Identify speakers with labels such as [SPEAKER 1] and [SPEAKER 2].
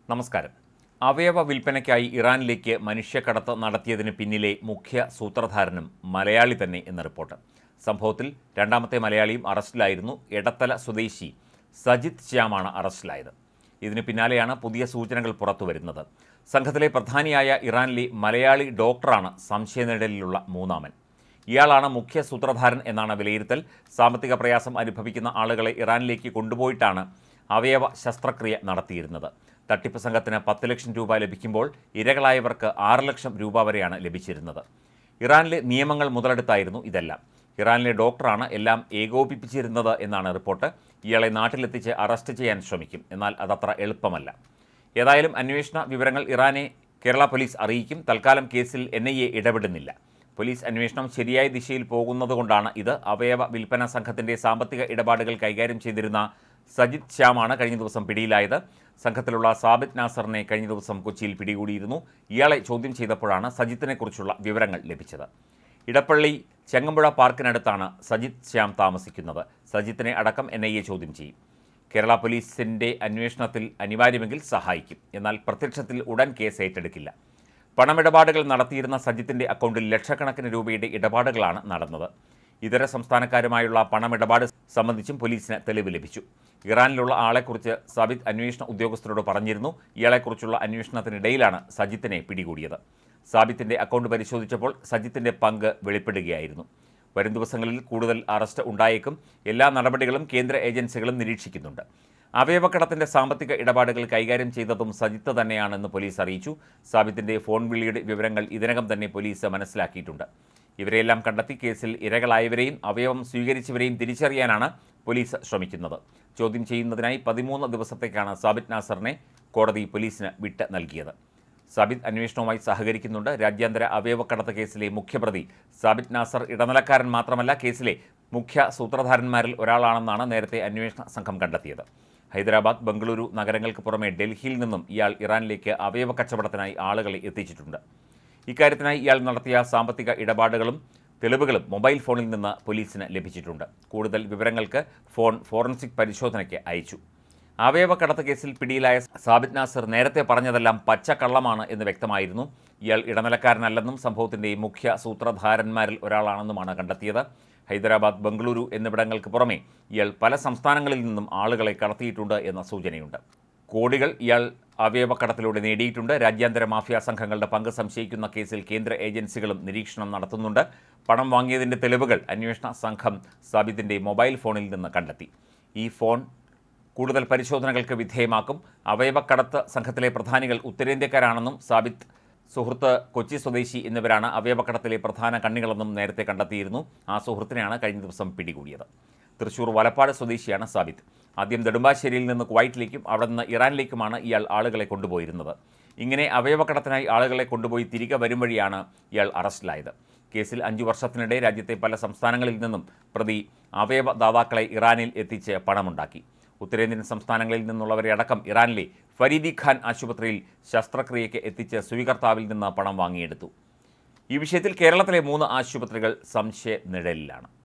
[SPEAKER 1] നമസ്കാരം. അവയവ വിൽപ്പനയ്ക്കായി ഇറാനിലേക്ക് മനുഷ്യക്കടത്ത് നടത്തിയതിന് പിന്നിലെ മുഖ്യ സൂത്രധാരനും മലയാളി തന്നെ എന്ന റിപ്പോർട്ട്. സംഭവത്തിൽ രണ്ടാമത്തെ മലയാളിയും അറസ്റ്റിലായിരുന്നു. എടത്തല സ്വദേശി സജിത് ശ്യാമാണ് അറസ്റ്റിലായത്. ഇതിന് പിന്നാലെയാണ് പുതിയ സൂചനകൾ പുറത്തുവരുന്നത്. സംഘത്തിലെ പ്രധാനിയായ ഇറാനിലെ മലയാളി ഡോക്ടറാണ് സംശയനിഴലിലുള്ള മൂന്നാമൻ. ഇയാളാണ് മുഖ്യ സൂത്രധാരൻ എന്നാണ് വിലയിരുത്തൽ. സാമ്പത്തിക പ്രയാസം അനുഭവിക്കുന്ന ആളുകളെ ഇറാനിലേക്ക് കൊണ്ടുപോയിട്ടാണ് അവയവ ശസ്ത്രക്രിയ നടത്തിയിരുന്നത്. തട്ടിപ്പ് സംഘത്തിന് 10 ലക്ഷം രൂപ ലഭിക്കുമ്പോൾ ഇരകളായവർക്ക് 6 ലക്ഷം രൂപ വരെയാണ് ലഭിച്ചിരുന്നത്. ഇറാനിലെ നിയമങ്ങൾ മുതലെടുത്തായിരുന്നു ഇതെല്ലാം. ഇറാനിലെ ഡോക്ടറാണ് എല്ലാം ഏകോപിപ്പിച്ചിരുന്നത് എന്നാണ് റിപ്പോർട്ട്. ഇയാളെ നാട്ടിലെത്തിച്ച് അറസ്റ്റ് ചെയ്യാൻ ശ്രമിക്കും. എന്നാൽ അതത്ര എളുപ്പമല്ല. ഏതായാലും അന്വേഷണ വിവരങ്ങൾ ഇറാനെ കേരള പോലീസ് അറിയിക്കും. തൽക്കാലം കേസിൽ NIA ഇടപെടുന്നില്ല. പോലീസ് അന്വേഷണം ശരിയായ ദിശയിൽ പോകുന്നതുകൊണ്ടാണ് ഇത്. അവയവ വിൽപ്പന സംഘത്തിൻ്റെ സാമ്പത്തിക ഇടപാടുകൾ കൈകാര്യം ചെയ്തിരുന്ന സജിത് ശ്യാമാണ് കഴിഞ്ഞ ദിവസം പിടിയിലായത്. സംഘത്തിലുള്ള സാബിത് നാസറിനെ കഴിഞ്ഞ ദിവസം കൊച്ചിയിൽ പിടികൂടിയിരുന്നു. ഇയാളെ ചോദ്യം ചെയ്തപ്പോഴാണ് സജിത്തിനെക്കുറിച്ചുള്ള വിവരങ്ങൾ ലഭിച്ചത്. ഇടപ്പള്ളി ചെങ്ങമ്പുഴ പാർക്കിനടുത്താണ് സജിത് ശ്യാം താമസിക്കുന്നത്. സജിത്തിനെ അടക്കം NIA ചോദ്യം ചെയ്യും. കേരള പോലീസിൻ്റെ അന്വേഷണത്തിൽ അനിവാര്യമെങ്കിൽ സഹായിക്കും. എന്നാൽ പ്രത്യക്ഷത്തിൽ ഉടൻ കേസ് ഏറ്റെടുക്കില്ല. പണമിടപാടുകൾ നടത്തിയിരുന്ന സജിത്തിൻ്റെ അക്കൗണ്ടിൽ ലക്ഷക്കണക്കിന് രൂപയുടെ ഇടപാടുകളാണ് നടന്നത്. ഇതര സംസ്ഥാനക്കാരുമായുള്ള പണമിടപാട് സംബന്ധിച്ചും പോലീസിന് തെളിവ് ലഭിച്ചു. ഇറാനിലുള്ള ആളെക്കുറിച്ച് സാബിത് അന്വേഷണ ഉദ്യോഗസ്ഥരോട് പറഞ്ഞിരുന്നു. ഇയാളെക്കുറിച്ചുള്ള അന്വേഷണത്തിനിടയിലാണ് സജിത്തിനെ പിടികൂടിയത്. സാബിത്തിൻ്റെ അക്കൗണ്ട് പരിശോധിച്ചപ്പോൾ സജിത്തിൻ്റെ പങ്ക് വെളിപ്പെടുകയായിരുന്നു. വരും ദിവസങ്ങളിൽ കൂടുതൽ അറസ്റ്റ് ഉണ്ടായേക്കും. എല്ലാ നടപടികളും കേന്ദ്ര ഏജൻസികളും നിരീക്ഷിക്കുന്നുണ്ട്. അവയവക്കടത്തിൻ്റെ സാമ്പത്തിക ഇടപാടുകൾ കൈകാര്യം ചെയ്തതും സജിത്ത് തന്നെയാണെന്ന് പോലീസ് അറിയിച്ചു. സാബിത്തിൻ്റെ ഫോൺ വിളിയുടെ വിവരങ്ങൾ ഇതിനകം തന്നെ പോലീസ് മനസ്സിലാക്കിയിട്ടുണ്ട്. ഇവരെല്ലാം കണ്ടെത്തി കേസിൽ ഇരകളായവരെയും അവയവം സ്വീകരിച്ചവരെയും തിരിച്ചറിയാനാണ് പോലീസ് ശ്രമിക്കുന്നത്. ചോദ്യം ചെയ്യുന്നതിനായി 13 ദിവസത്തേക്കാണ് സാബിത് നാസറിനെ കോടതി പോലീസിന് വിട്ട് നൽകിയത്. സാബിത് അന്വേഷണവുമായി സഹകരിക്കുന്നുണ്ട്. രാജ്യാന്തര അവയവക്കടത്ത് കേസിലെ മുഖ്യപ്രതി സാബിത് നാസർ ഇടനിലക്കാരൻ മാത്രമല്ല, കേസിലെ മുഖ്യ സൂത്രധാരന്മാരിൽ ഒരാളാണെന്നാണ് നേരത്തെ അന്വേഷണ സംഘം കണ്ടെത്തിയത്. ഹൈദരാബാദ്, ബംഗളൂരു നഗരങ്ങൾക്ക് പുറമെ ഡൽഹിയിൽ നിന്നും ഇയാൾ ഇറാനിലേക്ക് അവയവ കച്ചവടത്തിനായി ആളുകളെ എത്തിച്ചിട്ടുണ്ട്. ഇക്കാര്യത്തിനായി ഇയാൾ നടത്തിയ സാമ്പത്തിക ഇടപാടുകളും തെളിവുകളും മൊബൈൽ ഫോണിൽ നിന്ന് പോലീസിന് ലഭിച്ചിട്ടുണ്ട്. കൂടുതൽ വിവരങ്ങൾക്ക് ഫോൺ ഫോറൻസിക് പരിശോധനയ്ക്ക് അയച്ചു. അവയവക്കടത്ത് കേസിൽ പിടിയിലായ സാബിത് നാസർ നേരത്തെ പറഞ്ഞതെല്ലാം പച്ചക്കള്ളമാണ് എന്ന് വ്യക്തമായിരുന്നു. ഇയാൾ ഇടനിലക്കാരനല്ലെന്നും സംഭവത്തിൻ്റെ മുഖ്യ സൂത്രധാരന്മാരിൽ ഒരാളാണെന്നുമാണ് കണ്ടെത്തിയത്. ഹൈദരാബാദ്, ബംഗളൂരു എന്നിവിടങ്ങൾക്ക് പുറമെ ഇയാൾ പല സംസ്ഥാനങ്ങളിൽ നിന്നും ആളുകളെ കടത്തിയിട്ടുണ്ട് എന്ന സൂചനയുണ്ട്. കോടികൾ ഇയാൾ അവയവക്കടത്തിലൂടെ നേടിയിട്ടുണ്ട്. രാജ്യാന്തര മാഫിയ സംഘങ്ങളുടെ പങ്ക് സംശയിക്കുന്ന കേസിൽ കേന്ദ്ര ഏജൻസികളും നിരീക്ഷണം നടത്തുന്നുണ്ട്. പണം വാങ്ങിയതിൻ്റെ തെളിവുകൾ അന്വേഷണ സംഘം സാബിത്തിൻ്റെ മൊബൈൽ ഫോണിൽ നിന്ന് കണ്ടെത്തി. ഈ ഫോൺ കൂടുതൽ പരിശോധനകൾക്ക് വിധേയമാക്കും. അവയവക്കടത്ത് സംഘത്തിലെ പ്രധാനികൾ ഉത്തരേന്ത്യക്കാരാണെന്നും സാബിത്ത് സുഹൃത്ത് കൊച്ചി സ്വദേശി എന്നിവരാണ് അവയവക്കടത്തിലെ പ്രധാന കണ്ണികളെന്നും നേരത്തെ കണ്ടെത്തിയിരുന്നു. ആ സുഹൃത്തിനെയാണ് കഴിഞ്ഞ ദിവസം പിടികൂടിയത്. തൃശൂർ വലപ്പാട് സ്വദേശിയാണ് സാബിത്ത്. ആദ്യം നെടുമ്പാശ്ശേരിയിൽ നിന്ന് കുവൈറ്റിലേക്കും അവിടെ നിന്ന് ഇറാനിലേക്കുമാണ് ഇയാൾ ആളുകളെ കൊണ്ടുപോയിരുന്നത്. ഇങ്ങനെ അവയവക്കടത്തിനായി ആളുകളെ കൊണ്ടുപോയി തിരികെ വരും വഴിയാണ് ഇയാൾ അറസ്റ്റിലായത്. കേസിൽ 5 വർഷത്തിനിടെ രാജ്യത്തെ പല സംസ്ഥാനങ്ങളിൽ നിന്നും പ്രതി അവയവദാതാക്കളെ ഇറാനിൽ എത്തിച്ച് പണമുണ്ടാക്കി. ഉത്തരേന്ത്യൻ സംസ്ഥാനങ്ങളിൽ നിന്നുള്ളവരെ അടക്കം ഇറാനിലെ ഫരീദി ഖാൻ ആശുപത്രിയിൽ ശസ്ത്രക്രിയയ്ക്ക് എത്തിച്ച് സ്വീകർത്താവിൽ നിന്ന് പണം വാങ്ങിയെടുത്തു. ഈ വിഷയത്തിൽ കേരളത്തിലെ 3 ആശുപത്രികൾ സംശയ നിഴലിലാണ്.